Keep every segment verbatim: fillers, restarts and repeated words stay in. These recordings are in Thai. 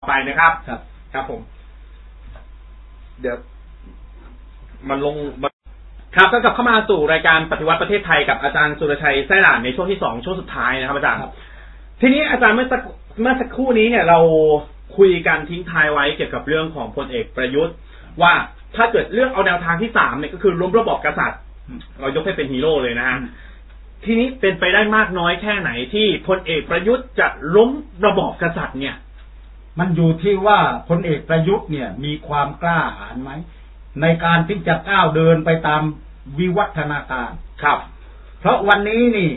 ไปนะครับครับครับผมเดี๋ยวมันลงครับก็กลับเข้ามาสู่รายการปฏิวัติประเทศไทยกับอาจารย์สุรชัยไส้หลานในช่วงที่สองช่วงสุดท้ายนะครับอาจารย์ทีนี้อาจารย์เมื่อสักเมื่อสักครู่นี้เนี่ยเราคุยกันทิ้งท้ายไว้เกี่ยวกับเรื่องของพลเอกประยุทธ์ว่าถ้าเกิดเรื่องเอาแนวทางที่สามเนี่ยก็คือล้มระบอบกษัตริย์เรายกให้เป็นฮีโร่เลยนะฮะทีนี้เป็นไปได้มากน้อยแค่ไหนที่พลเอกประยุทธ์จะล้มระบอบกษัตริย์เนี่ยมันอยู่ที่ว่าพลเอกประยุทธ์เนี่ยมีความกล้าหาญไหมในการที่จะก้าวเดินไปตามวิวัฒนาการครับเพราะวันนี้นี่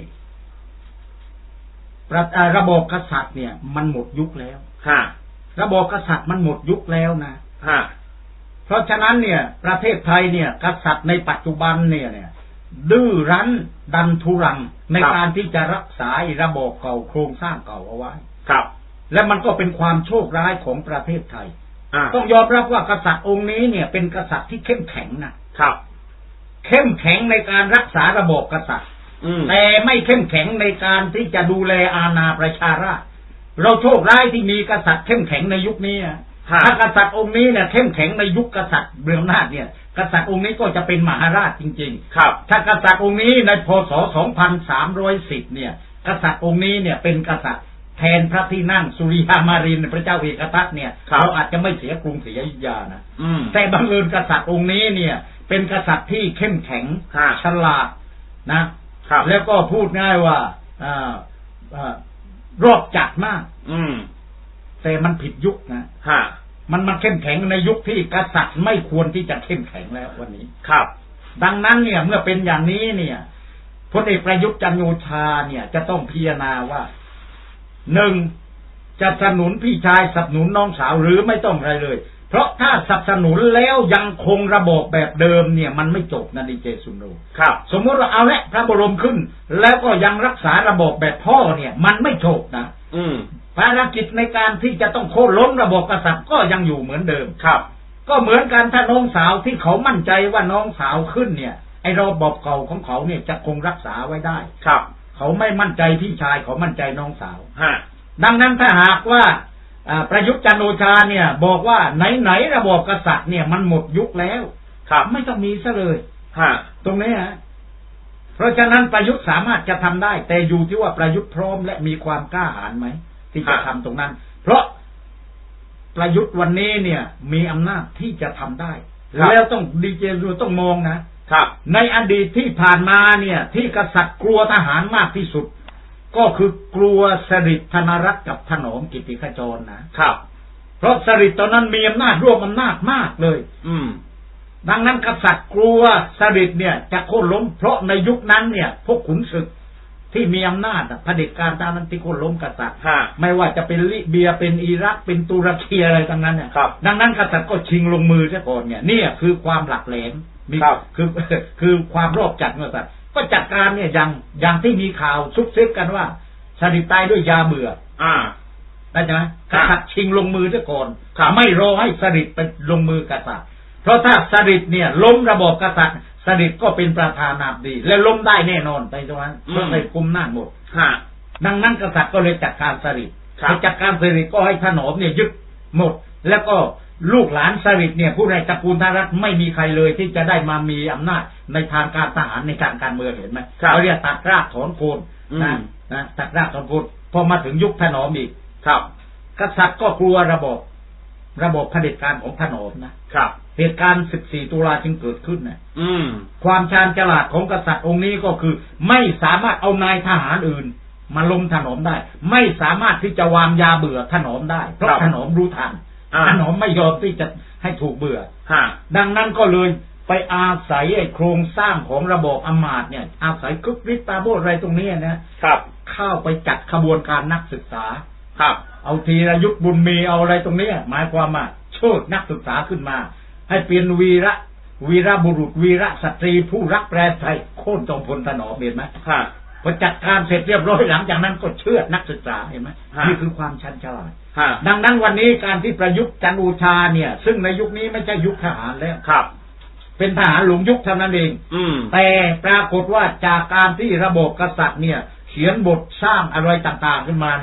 ระบอบกษัตริย์เนี่ยมันหมดยุคแล้วฮะระบอบกษัตริย์มันหมดยุคแล้วนะฮะเพราะฉะนั้นเนี่ยประเทศไทยเนี่ยกษัตริย์ในปัจจุบันเนี่ยเนี่ยดื้อรั้นดันทุรังในการที่จะรักษาระบอบเก่าโครงสร้างเก่าเอาไว้ครับและมันก็เป็นความโชคร้ายของประเทศไทยต้องยอมรับว่ากษัตริย์องค์นี้เนี่ยเป็นกษัตริย์ที่เข้มแข็งนะครับเข้มแข็งในการรักษาระบอบกษัตริย์แต่ไม่เข้มแข็งในการที่จะดูแลอาณาประชาราษฎร์เราโชคร้ายที่มีกษัตริย์เข้มแข็งในยุคนี้ถ้ากษัตริย์องค์นี้เนี่ยเข้มแข็งในยุคกษัตริย์เบืองนาถเนี่ยกษัตริย์องค์นี้ก็จะเป็นมหาราชจริงๆครับถ้ากษัตริย์องค์นี้ในพ.ศ. สองพันสามร้อยสิบเนี่ยกษัตริย์องค์นี้เนี่ยเป็นกษัตริย์แทนพระที่นั่งสุริยามารินพระเจ้าเอกทัตเนี่ยเราอาจจะไม่เสียกรุงศรีอยุธยานะแต่บังเอิญกษัตริย์องค์นี้เนี่ยเป็นกษัตริย์ที่เข้มแข็งฉลาดนะแล้วก็พูดง่ายว่ารอบจัดมากแต่มันผิดยุคนะมันมันเข้มแข็งในยุคที่กษัตริย์ไม่ควรที่จะเข้มแข็งแล้ววันนี้ครับดังนั้นเนี่ยเมื่อเป็นอย่างนี้เนี่ยพลเอกประยุทธ์จันทร์โอชาเนี่ยจะต้องพิจารณาว่าหนึ่งจะสนับสนุนพี่ชายสนับสนุนน้องสาวหรือไม่ต้องอะไรเลยเพราะถ้าสนับสนุนแล้วยังคงระบบแบบเดิมเนี่ยมันไม่จบนะดีเจสุนโรครับสมมติว่าเอาละพระบรมขึ้นแล้วก็ยังรักษาระบบแบบพ่อเนี่ยมันไม่จบนะอืมภารกิจในการที่จะต้องโค่นล้มระบบกษัตริย์ก็ยังอยู่เหมือนเดิมครับก็เหมือนกันถ้าน้องสาวที่เขามั่นใจว่าน้องสาวขึ้นเนี่ยไอ้ระบบเก่าของเขาเนี่ยจะคงรักษาไว้ได้ครับเขาไม่มั่นใจพี่ชายเขามั่นใจน้องสาวฮะดังนั้นถ้าหากว่าประยุทธ์จันทร์โอชาเนี่ยบอกว่าไหนๆระบบกษัตริย์เนี่ยมันหมดยุคแล้วครับไม่ต้องมีซะเลยฮะตรงนี้ฮะเพราะฉะนั้นประยุทธ์สามารถจะทำได้แต่อยู่ที่ว่าประยุทธ์พร้อมและมีความกล้าหาญไหมที่จะทำตรงนั้นเพราะประยุทธ์วันนี้เนี่ยมีอำนาจที่จะทำได้แล้วต้องดีเจดูต้องมองนะครับในอดีตที่ผ่านมาเนี่ยที่กษัตริย์กลัวทหารมากที่สุดก็คือกลัวสฤษดิ์ธนรัตน์กับถนอมกิติขจรนะครับเพราะสฤษดิ์ตอนนั้นมีอำนาจร่วมอำนาจมากเลยอืมดังนั้นกษัตริย์กลัวสฤษดิ์เนี่ยจะโค่นล้มเพราะในยุคนั้นเนี่ยพวกขุนศึกที่มีอำนาจเผด็จการตามนั้นที่โค่นล้มกษัตริย์ไม่ว่าจะเป็นลิเบียเป็นอิรักเป็นตุรกีอะไรต่างนั้นเนี่ยดังนั้นกษัตริย์ก็ชิงลงมือซะก่อนเนี่ยนี่คือความหลักแหลมมีคือคือความรอบจัดกษัตริย์ก็จัดการเนี่ยอย่างอย่างที่มีข่าวซุบซิบกันว่าสฤษดิ์ตายด้วยยาเบื่ออ่าได้ไหมกษัตริย์ชิงลงมือซะก่อนไม่รอให้สฤษดิ์ไปลงมือกษัตริย์เพราะถ้าสฤษดิ์เนี่ยล้มระบบกษัตริย์สฤษดิ์ก็เป็นประธานาธิบดีและล้มได้แน่นอนไปตรงนั้นเพราะในกุมหน้าหมดดังนั้นกษัตริย์ก็เลยจัดการสฤษดิ์ไปจัดการสฤษดิ์ก็ให้ถนอมเนี่ยยึดหมดแล้วก็ลูกหลานสฤษดิ์เนี่ยผู้ในตระกูลธนรัตน์ไม่มีใครเลยที่จะได้มามีอำนาจในทางการทหารในทางการเมืองเห็นไหมเขาเรียกตัดรากถอนโคนนะนะตัดรากถอนโคนพอมาถึงยุคถนอมอีกครับกษัตริย์ก็กลัวระบบระบบเผด็จการของถนอมนะครับเหตุการณ์สิบสี่ตุลาจึงเกิดขึ้นนะอืมความชาญฉลาดของกษัตริย์องค์นี้ก็คือไม่สามารถเอานายทหารอื่นมาล้มถนอมได้ไม่สามารถที่จะวางยาเบื่อถนอมได้เพราะถนอมรู้ทันถนอมไม่ยอมที่จะให้ถูกเบื่อดังนั้นก็เลยไปอาศัยไอ้โครงสร้างของระบบอำมาตย์เนี่ยอาศัยกึกฤทธิ์ตาโบอะไรตรงนี้นะครับเข้าไปจัดขบวนการนักศึกษาครับเอาธีรยุทธบุญมีเอาอะไรตรงนี้หมายความว่าเชิดนักศึกษาขึ้นมาให้เป็นวีระวีระบุรุษวีระสตรีผู้รักแปรไทยโค่นจอมพลถนอมเห็นไหมครับพอจัดการเสร็จเรียบร้อยหลังจากนั้นก็เชื่อนักศึกษาเห็นไหมนี่คือความชันฉลาดดังนั้นวันนี้การที่ประยุทธ์จันทร์โอชาเนี่ยซึ่งในยุคนี้ไม่ใช่ยุคทหารแล้วครับเป็นทหารหลงยุคเท่านั้นเองแต่ปรากฏว่าจากการที่ระบบกษัตริย์เนี่ยเขียนบทสร้างอะไรต่างๆขึ้นมาเนี่ย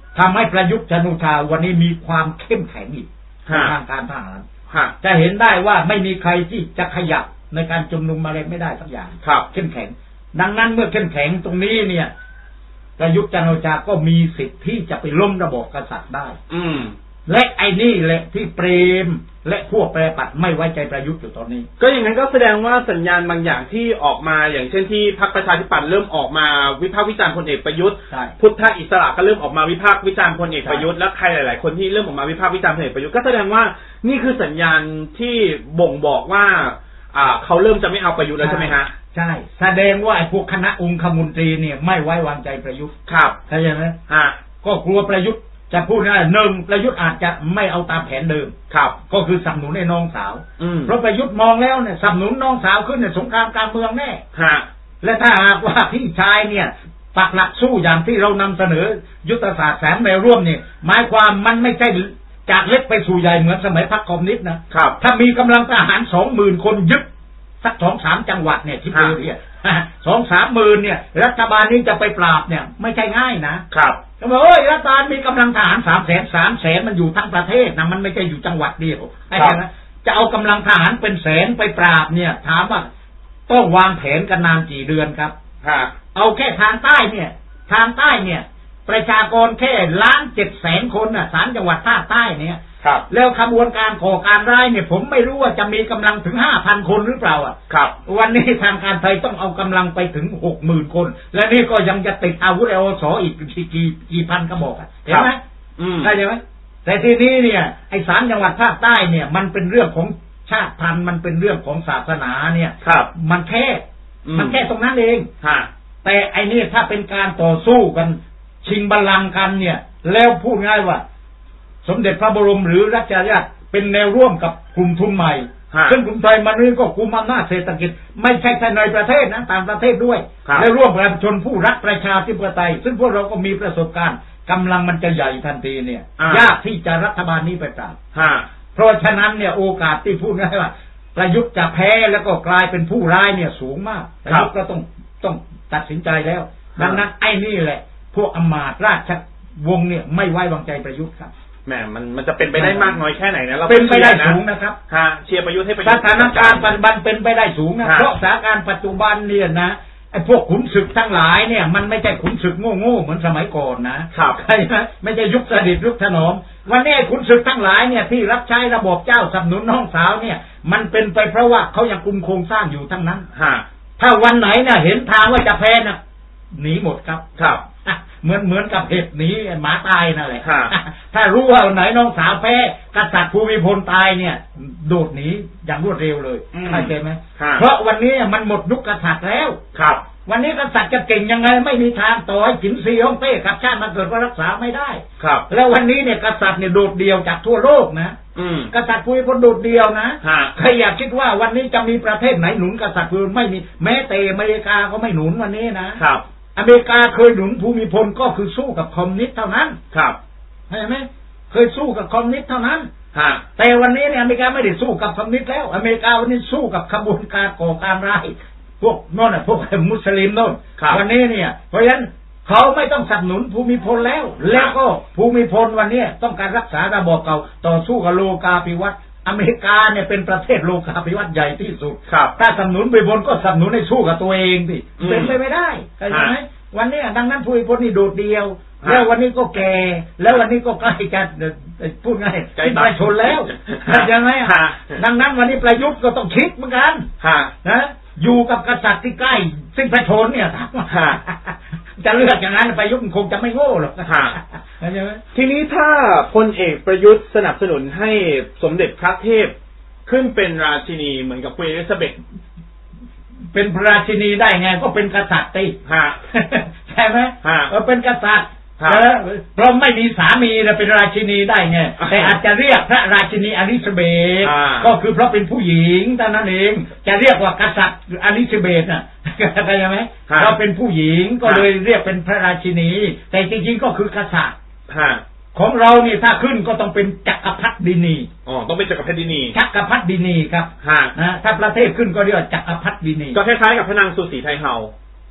ทำให้ประยุทธ์จันทร์โอชาวันนี้มีความเข้มแข็งอีกทางการทหารจะเห็นได้ว่าไม่มีใครที่จะขยับในการชุมนุมอะไรไม่ได้สักอย่างเข้มแข็งดังนั้นเมื่อเข้มแข็งตรงนี้เนี่ยประยุทธ์จันทร์โอชาก็มีสิทธิ์ที่จะไปล้มระบอบกษัตริย์ได้อืมและไอ้นี่แหละที่เปรมและพวกแปรปัดไม่ไว้ใจประยุทธ์อยู่ตอนนี้ก็อย่างนั้นก็แสดงว่าสัญญาณบางอย่างที่ออกมาอย่างเช่นที่พรรคประชาธิปัตย์เริ่มออกมาวิพากษ์วิจารณ์พลเอกประยุทธ์พุทธอิสระก็เริ่มออกมาวิพากษ์วิจารณ์พลเอกประยุทธ์และใครหลายๆคนที่เริ่มออกมาวิพากษ์วิจารณ์พลเอกประยุทธ์ก็แสดงว่านี่คือสัญญาณที่บ่งบอกว่าอ่าเขาเริ่มจะไม่เอาประยุทธ์แล้วใช่ไหมฮะใช่แสดงว่าไอ้พวกคณะองคมนตรีเนี่ยไม่ไว้วางใจประยุทธ์ครับใช่ไหมฮะก็กลัวประยุทธ์จะพูดง่ายหนึ่งประยุทธ์อาจจะไม่เอาตามแผนเดิมครับก็คือสนับสนุนในน้องสาวเพราะประยุทธ์มองแล้วเนี่ยสนับสนุนน้องสาวขึ้นในสงครามกลางเมืองแน่ฮะและถ้าหากว่าพี่ชายเนี่ยปักหลักสู้อย่างที่เรานำเสนอยุทธศาสตร์แสนแนวร่วมเนี่ยหมายความมันไม่ใช่จากเล็กไปสู่ใหญ่เหมือนสมัยพรรคคอมมิวนิสต์นะครับถ้ามีกำลังทหารสองหมื่นคนยึดสักสองสามจังหวัดเนี่ยที่เจอเนี่ยสองสามหมื่นเนี่ยรัฐบาลนี้จะไปปราบเนี่ยไม่ใช่ง่ายนะครับเขาบอกเอ้ยรัฐบาลมีกำลังทหารสามแสนสามแสนมันอยู่ทั้งประเทศนะมันไม่ใช่อยู่จังหวัดเดียวไอ้เนะจะเอากำลังทหารเป็นแสนไปปราบเนี่ยถามว่าต้องวางแผนกันนานกี่เดือนครับเอาแค่ทางใต้เนี่ยทางใต้เนี่ยประชากรแค่ล้านเจ็ดแสนคนน่ะสามจังหวัดภาคใต้เนี่ยแล้วขบวนการก่อการร้ายเนี่ยผมไม่รู้ว่าจะมีกำลังถึงห้าพันคนหรือเปล่าอ่ะครับวันนี้ทางการไทยต้องเอากำลังไปถึงหกหมื่นคนและนี่ก็ยังจะติดอาวุธเอโสอีกกี่กี่กี่พันกระบอกเห็นไหมเข้าใจไหมแต่ทีนี้เนี่ยไอ้สามจังหวัดภาคใต้เนี่ยมันเป็นเรื่องของชาติพันธุ์มันเป็นเรื่องของศาสนาเนี่ยมันแค่มันแค่ตรงนั้นเองแต่ไอ้นี่ถ้าเป็นการต่อสู้กันชิงบัลลังก์กันเนี่ยแล้วพูดง่ายว่าสมเด็จพระบรมหรือรัชกาลที่ห้าเป็นแนวร่วมกับกลุ่มทุนใหม่ซึ่งกลุ่มไทยมันนี่ก็กุมอำนาจเศรษฐกิจไม่ใช่แค่ในประเทศนะต่างประเทศด้วยและร่วมกับประชาชนผู้รักประชาธิปไตยซึ่งพวกเราก็มีประสบการณ์กำลังมันจะใหญ่ทันทีเนี่ยยากที่จะรัฐบาลนี้ไปปราบเพราะฉะนั้นเนี่ยโอกาสที่พูดง่ายว่าประยุทธ์จะแพ้แล้วก็กลายเป็นผู้ร้ายเนี่ยสูงมากประยุทธ์ก็ต้องต้องตัดสินใจแล้วดังนั้นไอ้นี่แหละพวกอมาตย์ราชวงศ์เนี่ยไม่ไว้วางใจประยุทธ์ครับแหมมันมันจะเป็นไปได้มากน้อยแค่ไหนนะเราเป็นไปได้สูงนะครับฮะเชียร์ประยุทธ์ให้ประยุทธ์สถานการณ์ปัจจุบันเป็นไปได้สูงนะเพราะสถานการณ์ปัจจุบันเนี่ยนะไอ้พวกขุนศึกทั้งหลายเนี่ยมันไม่ใช่ขุนศึกโง่ๆเหมือนสมัยก่อนนะครับใช่ไหมไม่ใช่ยุคสฤษดิ์ยุคถนอมวันนี้ขุนศึกทั้งหลายเนี่ยที่รับใช้ระบบเจ้าสนับสนุนน้องสาวเนี่ยมันเป็นไปเพราะว่าเขายังกุมโครงสร้างอยู่ทั้งนั้นฮะถ้าวันไหนเนี่ยเห็นทางว่าจะแพ้น่ะหนีหมดครับครับเหมือนเหมือนกับเห็บหนีหมาตายนั่นแหละถ้ารู้ว่าไหนน้องสาวแพ้กษัตริย์ภูมิพลตายเนี่ยโดดหนีอย่างรวดเร็วเลยเข้าใจไหมเพราะวันนี้มันหมดยุคกษัตริย์แล้วครับวันนี้กษัตริย์จะเก่งยังไงไม่มีทางต่อให้จินซีฮ่องเต้กับชาติมาเกิดก็รักษาไม่ได้ครับแล้ววันนี้เนี่ยกษัตริย์เนี่ยโดดเดี่ยวจากทั่วโลกนะกษัตริย์ภูมิพลโดดเดี่ยวนะใครอยากคิดว่าวันนี้จะมีประเทศไหนหนุนกษัตริย์ภูมิพลไม่มีแม้แต่อเมริกาก็ไม่หนุนวันนี้นะครับอเมริกาเคยหนุนภูมิพลก็คือสู้กับคอมมิวนิสต์เท่านั้นครับเห็นไหมเคยสู้กับคอมมิวนิสต์เท่านั้นแต่วันนี้เนี่ยอเมริกาไม่ได้สู้กับคอมมิวนิสต์แล้วอเมริกาวันนี้สู้กับขบวนการก่อการร้ายพวกโน่นน่ะพวกมุสลิมโน่นวันนี้เนี่ยเพราะฉะนั้นเขาไม่ต้องสนับสนุนภูมิพลแล้วแล้วก็ภูมิพลวันนี้ต้องการรักษาระบอบเก่าต่อสู้กับโลกาภิวัตน์อเมริกาเนี่ยเป็นประเทศโลกาภิวัตน์ใหญ่ที่สุดถ้าสนับสนุนภูมิพลก็สนับสนุนให้สู้กับตัวเองสิเป็นไปไม่ได้เข้าใจไหมวันนี้ดังนั้นภูมิพลนี่โดดเดียวแล้ววันนี้ก็แก่แล้ววันนี้ก็ใกล้จะพูดง่ายสิ้นพระชนแล้วยังไงดังนั้นวันนี้ประยุทธ์ก็ต้องคิดเหมือนกันนะอยู่กับกษัตริย์ที่ใกล้สิ้นพระชนเนี่ยจะเลือกอย่างนั้นประยุทธ์คงจะไม่โง่หรอกทีนี้ถ้าพลเอกประยุทธ์สนับสนุนให้สมเด็จพระเทพขึ้นเป็นราชินีเหมือนกับคุณเอลิซาเบธเป็นพระราชินีได้ไงก็เป็นกษัตริย์ติใช่ไหมเออเป็นกษัตริย์เพราะไม่มีสามีจะเป็นราชินีได้ไงแต่อาจจะเรียกพระราชินีอลิซาเบธก็คือเพราะเป็นผู้หญิงเท่านั้นเองจะเรียกว่ากษัตริย์อลิซาเบธน่ะเข้าใจไหมเราเป็นผู้หญิงก็เลยเรียกเป็นพระราชินีแต่จริงๆก็คือกษัตริย์ของเรานี่ถ้าขึ้นก็ต้องเป็นจักรพรรดินีอ๋อต้องเป็นจักรพรดินีจักรพรรดินีครับนะถ้าประเทศขึ้นก็เรียกจักรพรรดินีก็คล้ายๆกับพระนางสุสีไทยเฮา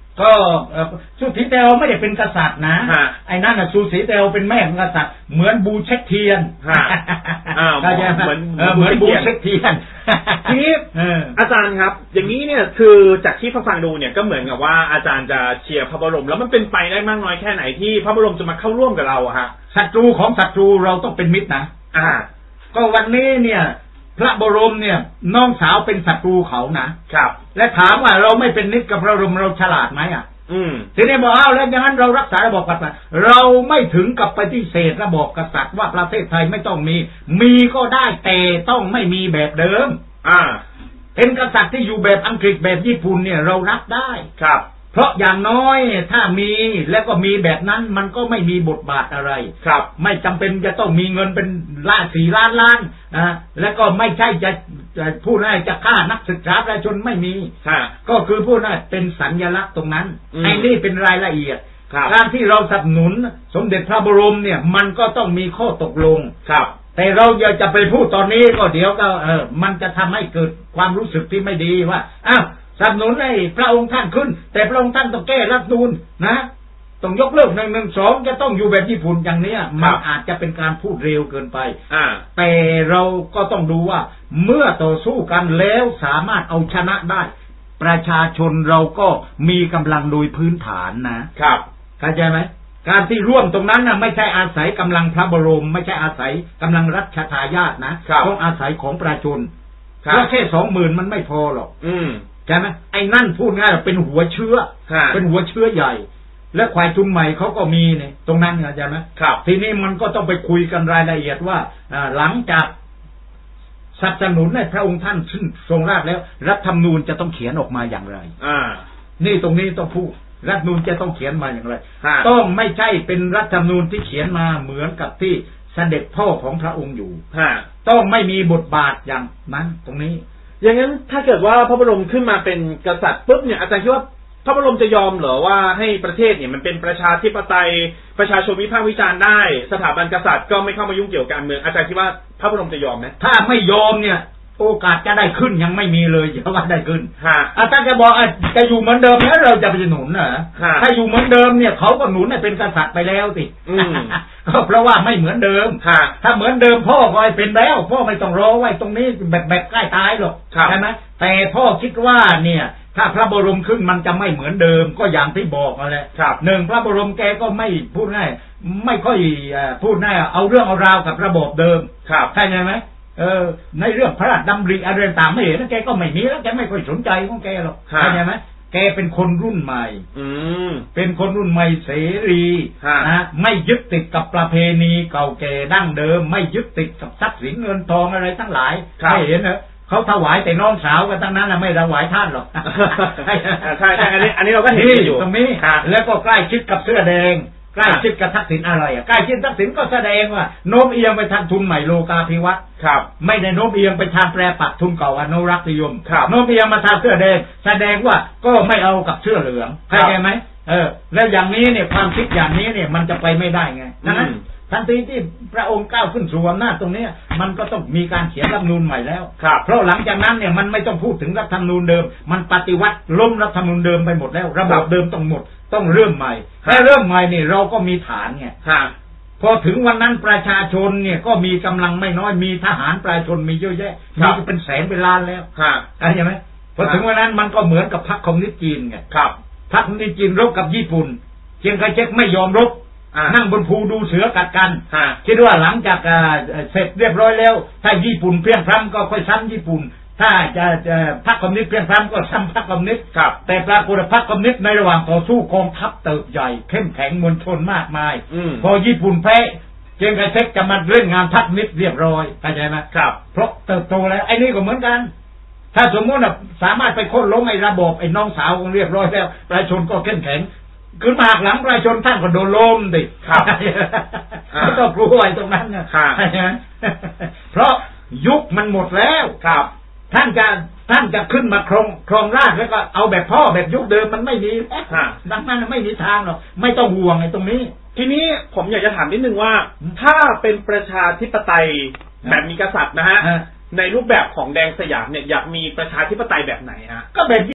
ก็สุสีเตลไม่ได้เป็นกษัตริย์นะไอ้นั่นน่ะสุสีเตลเป็นแม่ของกษัตริย์เหมือนบูเช็คเทียนก็จะเหมือนเหมือนบูเช็คเทียนทีนี้อาจารย์ครับอย่างนี้เนี่ยคือจากที่ฟังดูเนี่ยก็เหมือนกับว่าอาจารย์จะเชียร์พระบรมแล้วมันเป็นไปได้มากน้อยแค่ไหนที่พระบรมจะมาเข้าร่วมกับเราอะฮะศัตรูของศัตรูเราต้องเป็นมิตรนะอ่าก็วันนี้เนี่ยพระบรมเนี่ยน้องสาวเป็นศัตรูเขานะครับและถามว่าเราไม่เป็นมิตรกับพระบรมเราฉลาดไหมอ่ะอืมทีนี้บอกอ้าวแล้วอย่างนั้นเรารักษาระบอบกษัตริย์เราไม่ถึงกับปฏิเสธระบอบกษัตริย์ว่าประเทศไทยไม่ต้องมีมีก็ได้แต่ต้องไม่มีแบบเดิมอ่าเป็นกษัตริย์ที่อยู่แบบอังกฤษแบบญี่ปุ่นเนี่ยเรารับได้ครับเพราะอย่างน้อยถ้ามีแล้วก็มีแบบนั้นมันก็ไม่มีบทบาทอะไรครับไม่จำเป็นจะต้องมีเงินเป็นล้านสี่ล้านล้านนะแล้วก็ไม่ใช่จะพูดง่ายจะฆ่านักศึกษาประชาชนไม่มีก็คือพูดง่ายเป็นสัญลักษณ์ตรงนั้นไอ้นี่เป็นรายละเอียดการที่เราสนับสนุนสมเด็จพระบรมเนี่ยมันก็ต้องมีข้อตกลงครับแต่เราอยากจะไปพูดตอนนี้ก็เดี๋ยวก็เออมันจะทำให้เกิดความรู้สึกที่ไม่ดีว่าอ้าวสนับสนุนให้พระองค์ท่านขึ้นแต่พระองค์ท่านต้องแก้รัฐธรรมนูญนะต้องยกเลิกหนึ่งหนึ่งสองจะต้องอยู่แบบญี่ปุ่นอย่างนี้มันอาจจะเป็นการพูดเร็วเกินไปแต่เราก็ต้องดูว่าเมื่อต่อสู้กันแล้วสามารถเอาชนะได้ประชาชนเราก็มีกำลังโดยพื้นฐานนะครับเข้าใจไหมการที่ร่วมตรงนั้นนะไม่ใช่อาศัยกำลังพระบรมไม่ใช่อาศัยกำลังรัชทายาทนะต้องอาศัยของประชาชนเพราะแค่สองหมื่นมันไม่พอหรอกใช่ไหมไอ้นั่นพูดง่ายเป็นหัวเชื้อเป็นหัวเชื้อใหญ่และควายชุมใหม่เขาก็มีเนี่ยตรงนั้นเข้าใจไหมครับทีนี้มันก็ต้องไปคุยกันรายละเอียดว่าหลังจากสนับสนุนให้พระองค์ท่านขึ้นทรงราชแล้วรัฐธรรมนูญจะต้องเขียนออกมาอย่างไรอ่านี่ตรงนี้ต้องพูดรัฐธรรมนูญจะต้องเขียนมาอย่างไรต้องไม่ใช่เป็นรัฐธรรมนูญที่เขียนมาเหมือนกับที่เสด็จพ่อของพระองค์อยู่ต้องไม่มีบทบาทอย่างนั้นตรงนี้อย่างนั้นถ้าเกิดว่าพระบรมขึ้นมาเป็นกษัตริย์ปุ๊บเนี่ยอาจารย์คิดว่าพระบรมจะยอมเหรอว่าให้ประเทศเนี่ยมันเป็นประชาธิปไตยประชาชนวิพากษ์วิจารณ์ได้สถาบันกษัตริย์ก็ไม่เข้ามายุ่งเกี่ยวกับการเมืองอาจารย์คิดว่าพระบรมจะยอมไหมถ้าไม่ยอมเนี่ยโอกาสจะได้ขึ้นยังไม่มีเลยอย่าว่าได้ขึ้นอาจารย์จะบอกจะอยู่เหมือนเดิมแล้วเราจะไปหนุนเหรอถ้าอยู่เหมือนเดิมเนี่ยเขาก็หนุนให้เป็นกษัตริย์ไปแล้วสิก็เพราะว่าไม่เหมือนเดิมถ้าเหมือนเดิมพ่อก็เป็นแล้วพ่อไม่ต้องรอไว้ตรงนี้แบบแบบใกล้ตายหรอกใช่ไหมแต่พ่อคิดว่าเนี่ยถ้าพระบรมขึ้นมันจะไม่เหมือนเดิมก็อย่างที่บอกนั่นแหละหนึ่งพระบรมแกก็ไม่พูดง่ายไม่ค่อยพูดง่ายเอาเรื่องเอาราวกับระบบเดิมใช่ไหมเออในเรื่องพระราชดำริอะไรต่างไม่เห็นแล้วแกก็ไม่มีแล้วแกไม่ค่อยสนใจของแกหรอกใช่ไหมแกเป็นคนรุ่นใหม่เป็นคนรุ่นใหม่เสรีนะไม่ยึดติดกับประเพณีเก่าแก่ดั้งเดิมไม่ยึดติดกับทรัพย์สินเงินทองอะไรทั้งหลายไม่เห็นเหรอเขาถวายแต่น้องสาวกันทั้งนั้นนะไม่ถวายท่านหรอกใช่ใช่อันนี้อันนี้เราก็เห็นอยู่ตรงนี้แล้วก็ใกล้ชิดกับเสื้อแดงใกล้ชิดกับทักษิณอะไรอ่ะใกล้ชิดทักษิณก็แสดงว่าโน้มเอียงไปทางทุนใหม่โลกาภิวัตน์ครับไม่ได้โน้มเอียงไปทางแปรปักทุนเก่าอนุรักษ์นิยมโน้มเอียงมาทางเสื้อแดงแสดงว่าก็ไม่เอากับเสื้อเหลืองเข้าใจไหมเออแล้วอย่างนี้เนี่ยความคิดอย่างนี้เนี่ยมันจะไปไม่ได้ไงดังนั้นทันทีที่พระองค์ก้าวขึ้นสู่อำนาจตรงนี้มันก็ต้องมีการเขียนรัฐธรรมนูญใหม่แล้วเพราะหลังจากนั้นเนี่ยมันไม่ต้องพูดถึงรัฐธรรมนูญเดิมมันปฏิวัติล้มรัฐธรรมนูญเดิมไปหมดแล้วระบบเดิมต้องหมดต้องเริ่มใหม่ถ้าเริ่มใหม่เนี่ยเราก็มีฐานไงพอถึงวันนั้นประชาชนเนี่ยก็มีกำลังไม่น้อยมีทหารประชาชนมีเยอะแยะมีเป็นแสนเป็นล้านแล้วใช่ไหมพอถึงวันนั้นมันก็เหมือนกับพรรคคอมมิวนิสต์จีนไงพรรคคอมมิวนิสต์จีนรบกับญี่ปุ่นเชียงไคเชกไม่ยอมรบนั่งบนภูดูเสือกัดกันคิดว่าหลังจากเสร็จเรียบร้อยแล้วถ้าญี่ปุ่นเพี้ยงพล้ำก็ค่อยซ้ำญี่ปุ่นถ้าจะพรรคคอมมิวนิสต์เพี้ยงพล้ำก็ซ้ำพรรคคอมมิวนิสต์แต่ปรากฏว่าพรรคคอมมิวนิสต์ในระหว่างต่อสู้กองทัพเติบใหญ่เข้มแข็งมวลชนมากมายพอญี่ปุ่นแพ้เชียงไคเชกจะมาเล่นงานพรรคคอมมิวนิสต์เรียบร้อยเข้าใจไหมครับเพราะเติบโตแล้วไอ้นี่ก็เหมือนกันถ้าสมมติว่าสามารถไปโค่นล้มไอ้ระบบไอ้น้องสาวของเรียบร้อยแล้วประชาชนก็เข้มแข็งขึ้นมาหักหลังประชาชนท่านก็โดนล้มดิครับไม่ต้องกลัวไอ้ตรงนั้นนะใช่ไหมเพราะยุคมันหมดแล้วครับท่านจะท่านจะขึ้นมาครองครองราชแล้วก็เอาแบบพ่อแบบยุคเดิมมันไม่มีดังนั้นไม่มีทางหรอกไม่ต้องห่วงไอ้ตรงนี้ทีนี้ผมอยากจะถามนิดนึงว่าถ้าเป็นประชาธิปไตยแบบมีกษัตริย์นะฮะในรูปแบบของแดงสยามเนี่ยอยากมีประชาธิปไตยแบบไหนฮะก็แบบ